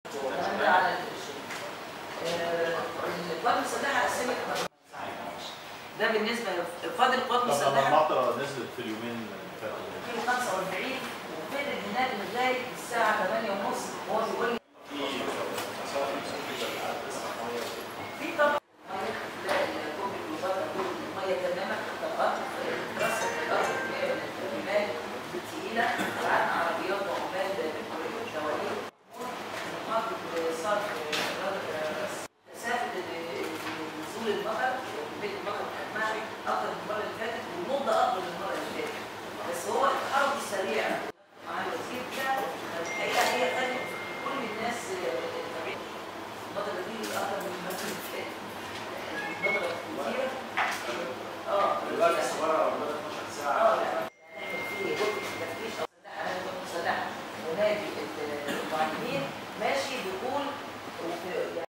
الكلام ده على القوات المسلحه قسمت. ده بالنسبه فاضل القوات المسلحه. طب المطره نزلت في اليومين اللي فاتوا 45 وفضل هناك لغايه الساعه 8:30 وهو بيقول لي في طبعا كوبري المبادره كل الميه تماما طبقات رصت الارض بالرمال الثقيله وقعدنا عربيات وعمال بالشوارع محافظه صرف